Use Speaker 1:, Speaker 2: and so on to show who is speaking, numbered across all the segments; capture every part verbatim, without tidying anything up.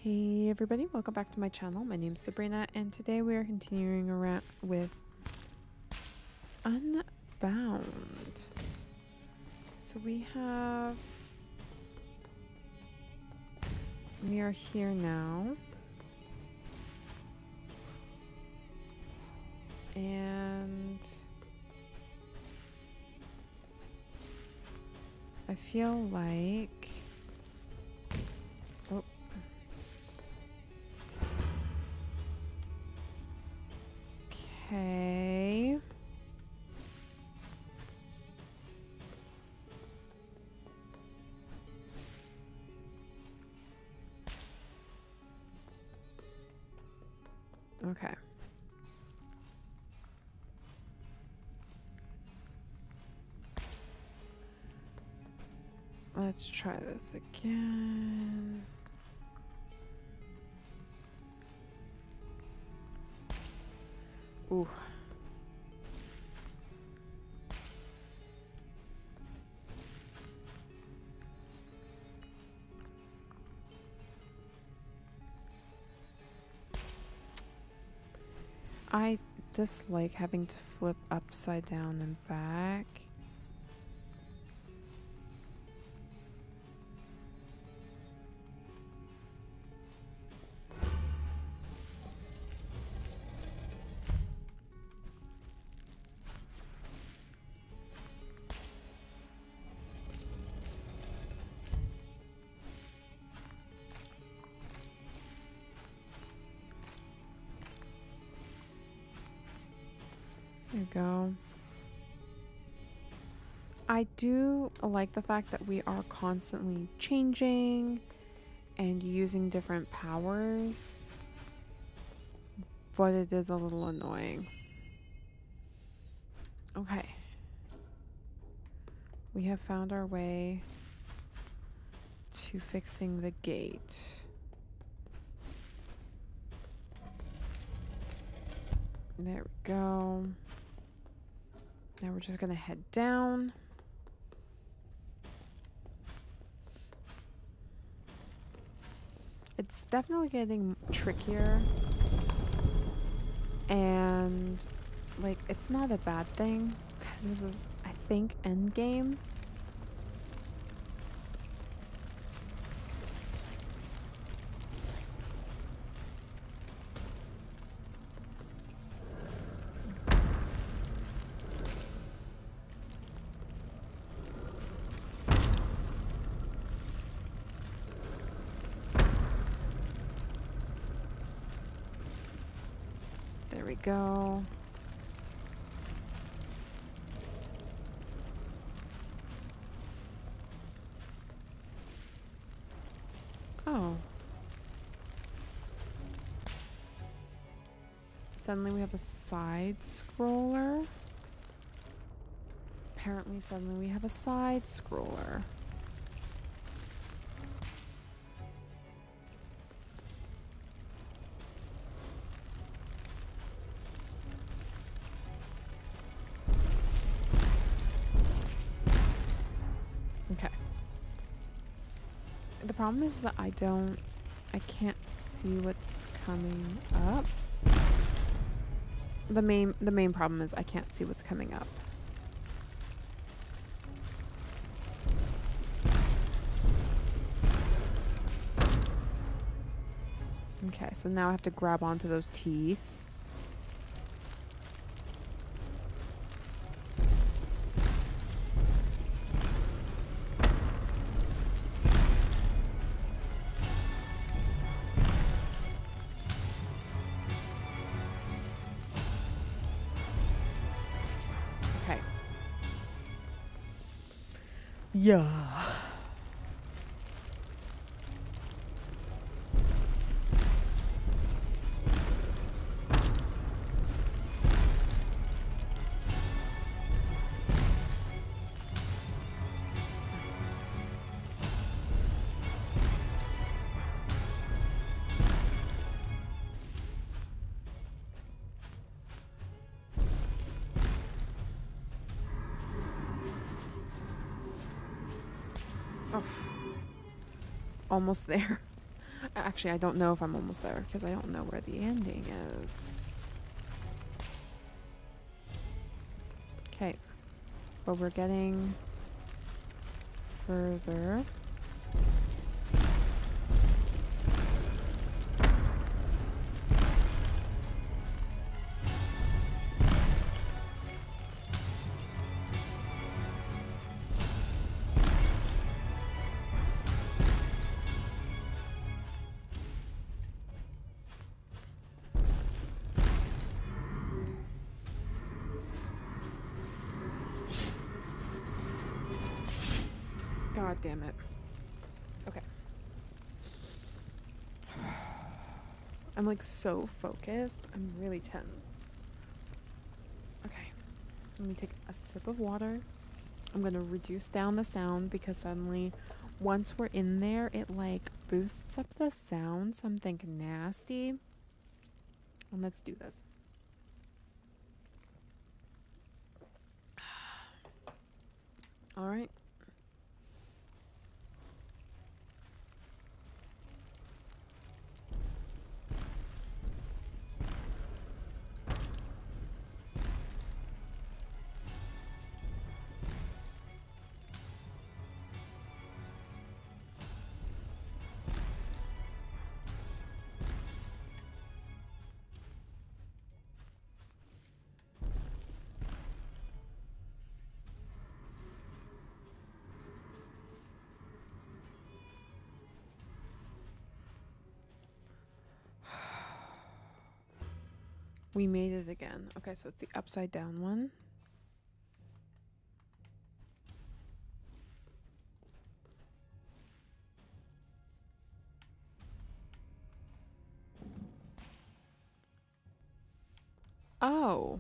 Speaker 1: Hey everybody, welcome back to my channel. My name's Sabrina and today we are continuing around with Unbound. So we have... We are here now. And... I feel like... Oh. Okay. Okay. Let's try this again. Ooh. I dislike having to flip upside down and back. There you go. I do like the fact that we are constantly changing and using different powers, but it is a little annoying. Okay. We have found our way to fixing the gate. There we go. Now we're just gonna head down. It's definitely getting trickier. And, like, it's not a bad thing. Because this is, I think, endgame. There we go. Oh. Suddenly we have a side scroller. Apparently suddenly we have a side scroller. Okay. The problem is that I don't, I can't see what's coming up. The main, the main problem is I can't see what's coming up. Okay, so now I have to grab onto those teeth. Okay. Yeah. Oh. Almost there. Actually, I don't know if I'm almost there because I don't know where the ending is. Okay. But we're getting further. God damn it. Okay. I'm like so focused. I'm really tense. Okay. Let me take a sip of water. I'm gonna reduce down the sound because suddenly once we're in there it like boosts up the sound, something nasty. And let's do this. All right. We made it again. Okay, so it's the upside down one. Oh.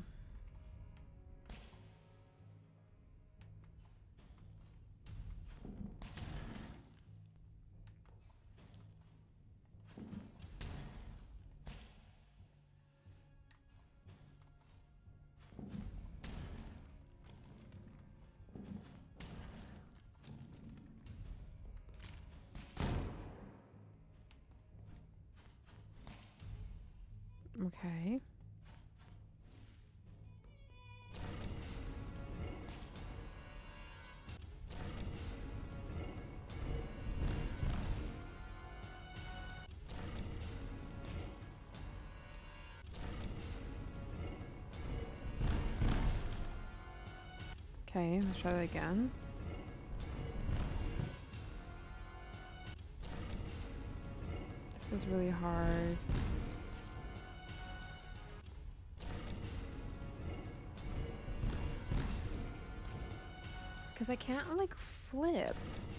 Speaker 1: Okay. Okay, let's try that again. This is really hard. Because I can't, like, flip.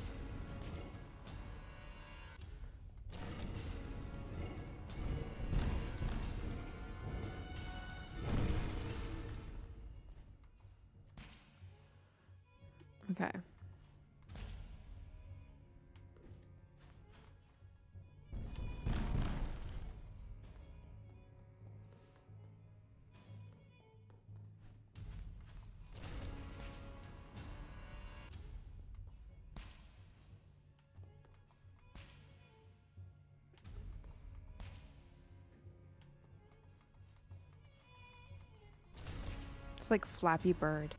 Speaker 1: Okay. It's like Flappy Bird.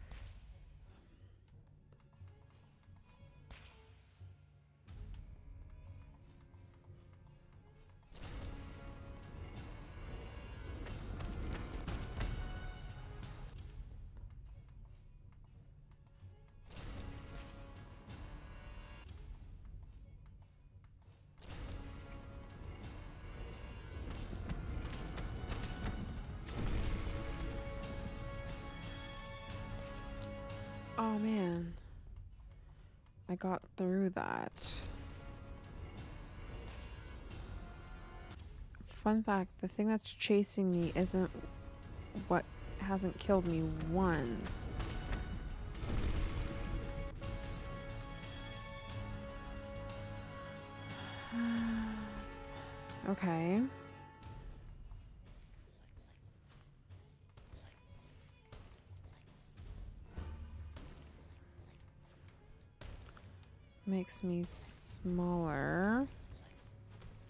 Speaker 1: Oh man. I got through that. Fun fact, the thing that's chasing me isn't what hasn't killed me once. Okay. Makes me smaller.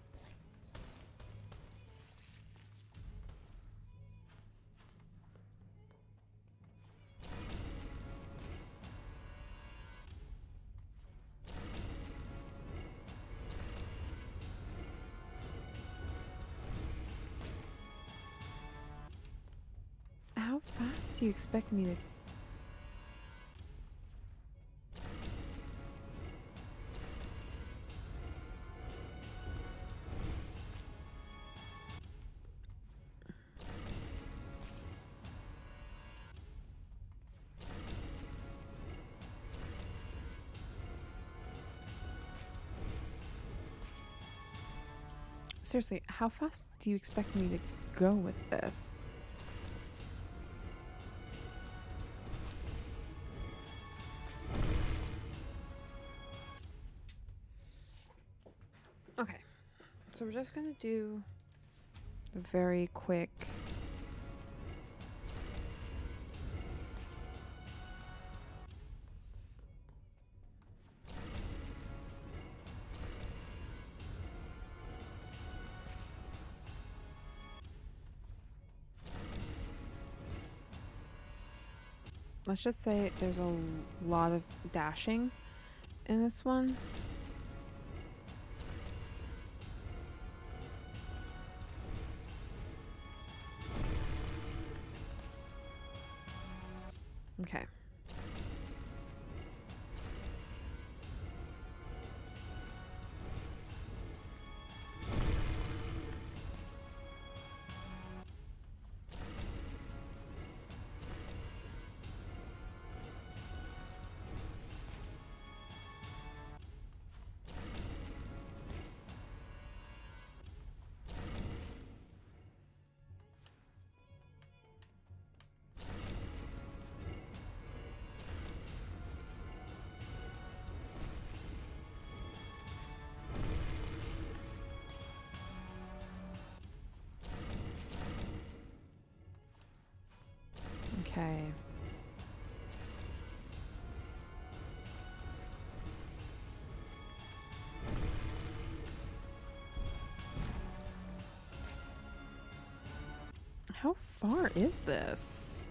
Speaker 1: fast do you expect me to... Seriously, how fast do you expect me to go with this? Okay, so we're just gonna do the very quick... Let's just say there's a lot of dashing in this one. Okay. Okay. How far is this?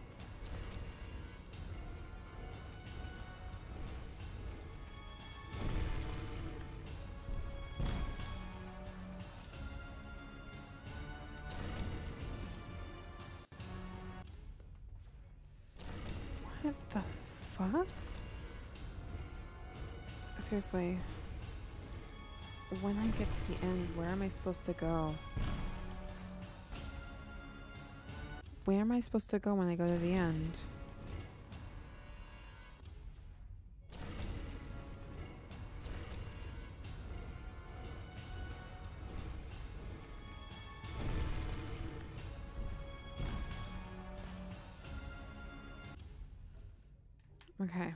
Speaker 1: What the fuck? Seriously. When I get to the end, where am I supposed to go? Where am I supposed to go when I go to the end? Okay.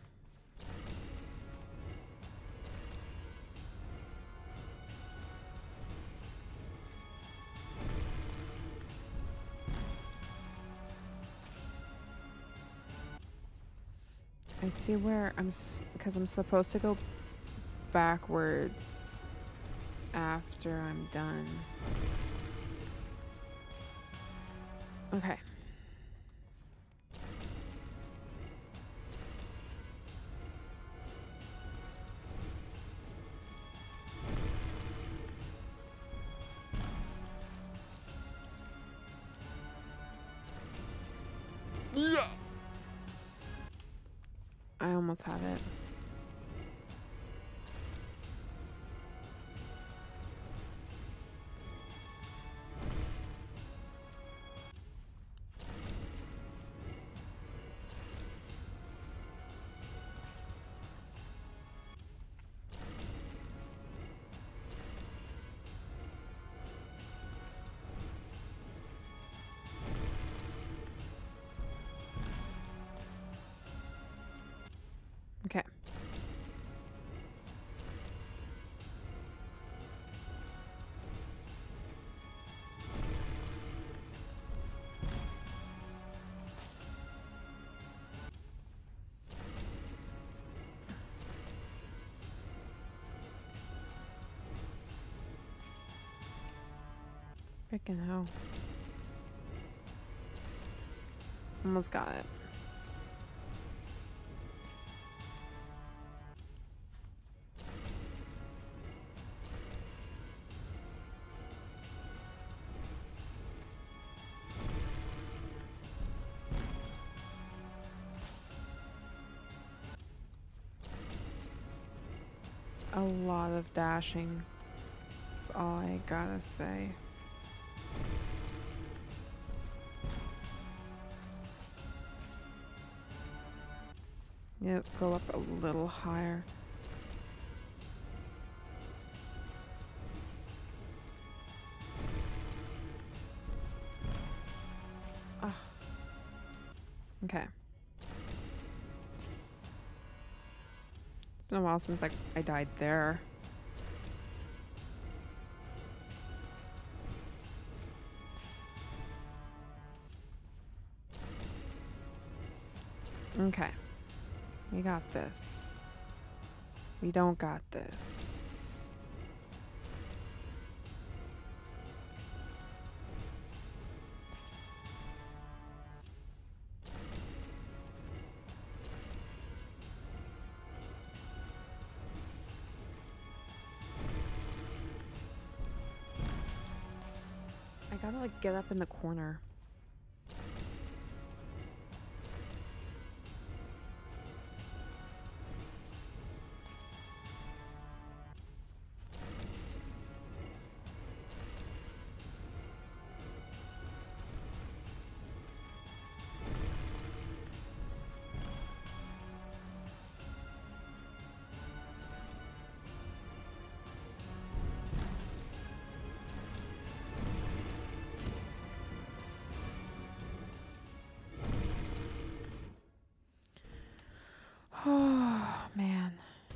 Speaker 1: I see where I'm, because I'm supposed to go backwards after I'm done. Okay. Yeah. I almost had it. Okay. Freaking hell. Almost got it. a lot of dashing. That's all I gotta say. Yep, go up a little higher. Ah. Okay. It's been a while since I, I died there. Okay. We got this. We don't got this. I gotta like get up in the corner. Oh, man.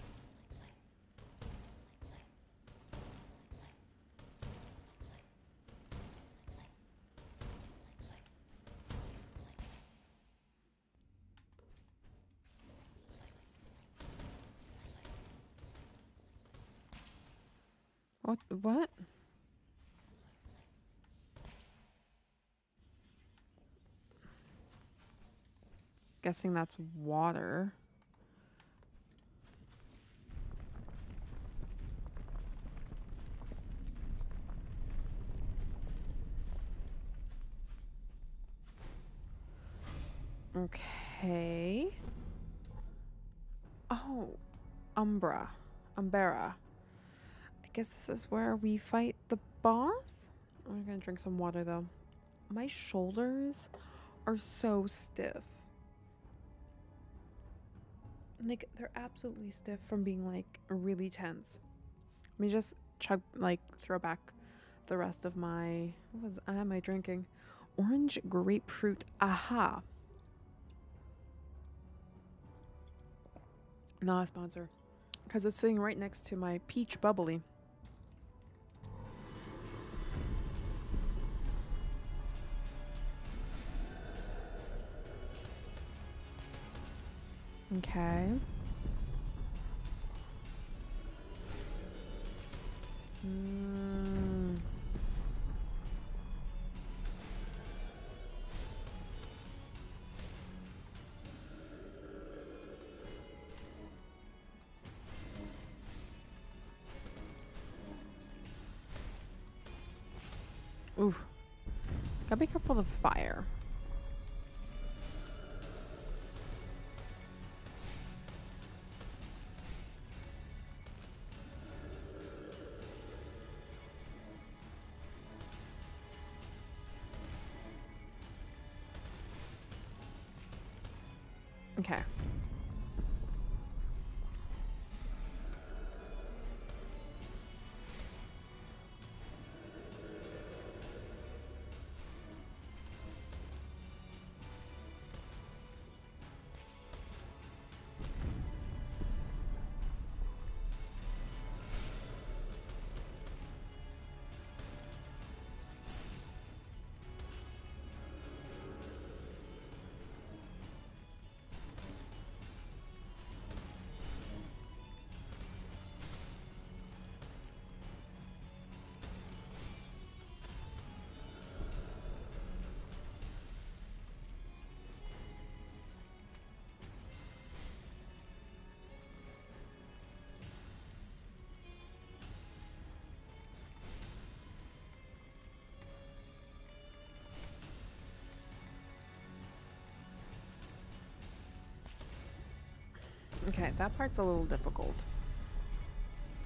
Speaker 1: What? What? Guessing that's water. Okay. Oh, Umbra. Umbera. I guess this is where we fight the boss? I'm gonna drink some water though. My shoulders are so stiff. Like, they're absolutely stiff from being like really tense. Let me just chug, like, throw back the rest of my. What was am I drinking? Orange grapefruit. Aha. Not a sponsor. Because it's sitting right next to my peach bubbly. Okay. Mm. Oof. Gotta be careful of fire. Okay. Okay, that part's a little difficult.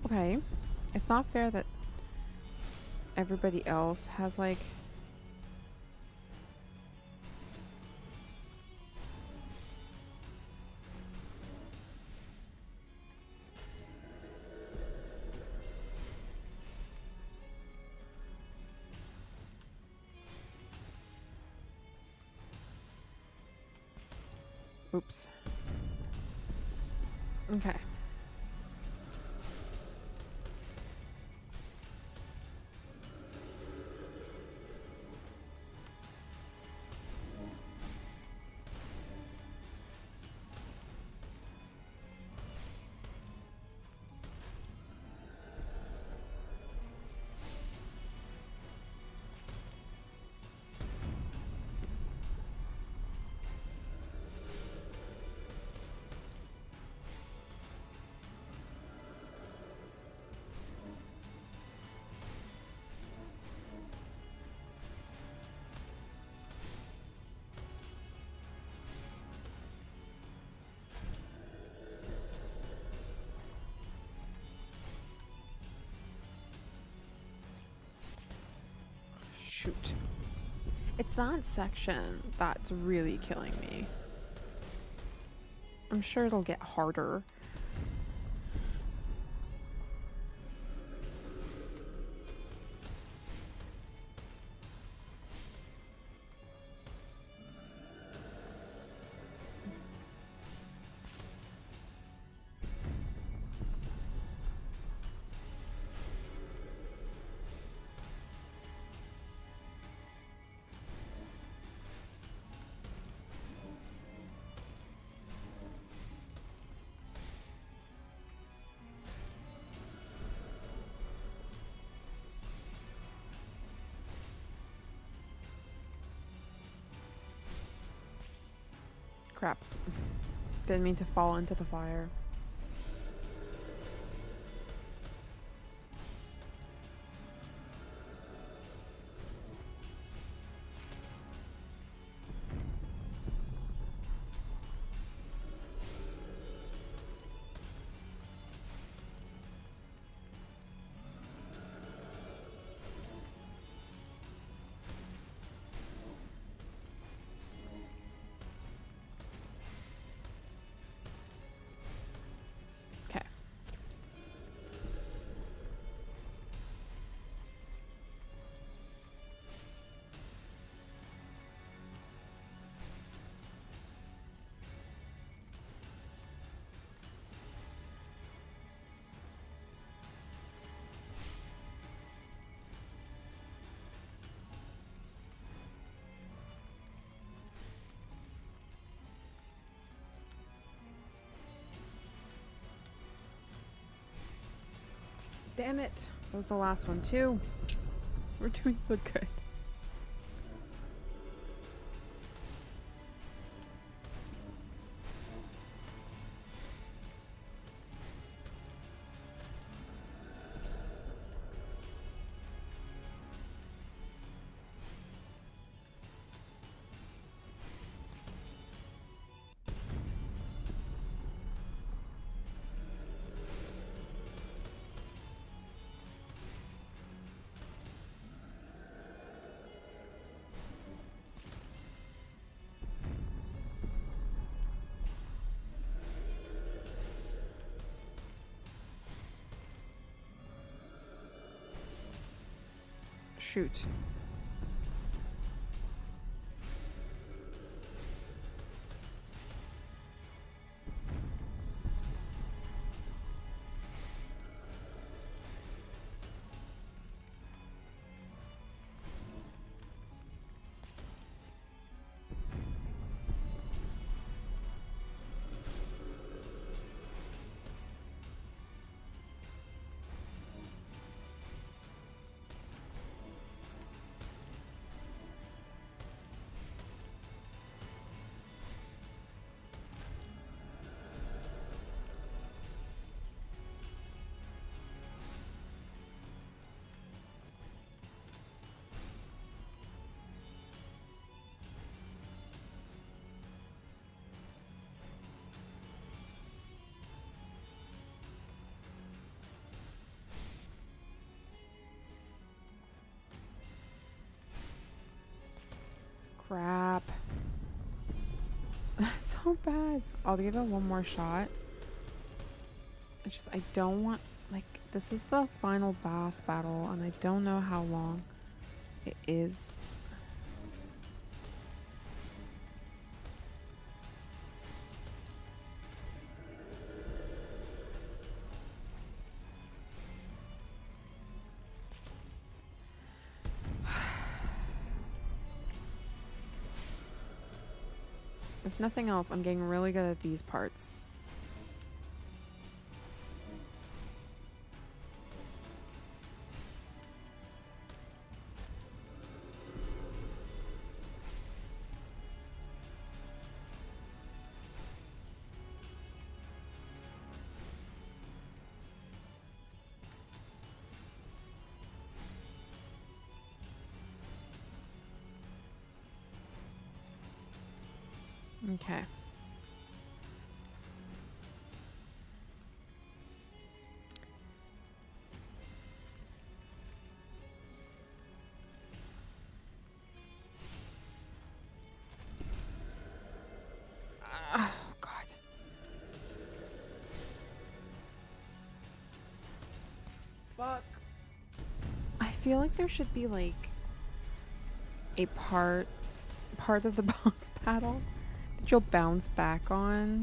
Speaker 1: Okay. It's not fair that everybody else has like... Oops. Okay. Shoot. It's that section that's really killing me. I'm sure it'll get harder. Crap. Didn't mean to fall into the fire. Okay. Damn it. That was the last one too. We're doing so good. Shoot. Crap. So bad. I'll give it one more shot. It's just, I don't want, like, this is the final boss battle, and I don't know how long it is. If nothing else, I'm getting really good at these parts. Okay. Oh, God. Fuck. I feel like there should be, like, a part, part of the boss battle that you'll bounce back on.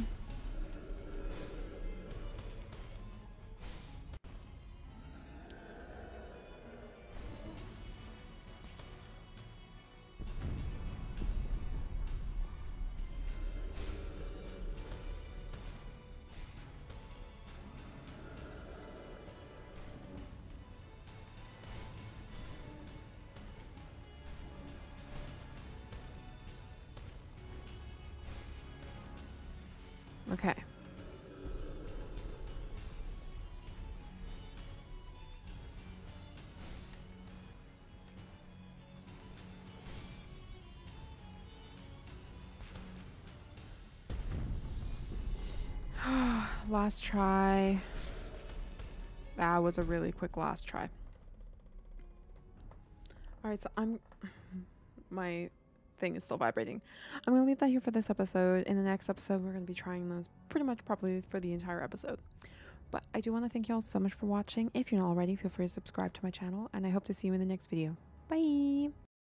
Speaker 1: Okay. Last try. That was a really quick last try. Alright, so I'm... My thing is still vibrating. I'm going to leave that here for this episode. In the next episode, we're going to be trying those pretty much probably for the entire episode. But I do want to thank you all so much for watching. If you're not already, feel free to subscribe to my channel. And I hope to see you in the next video. Bye!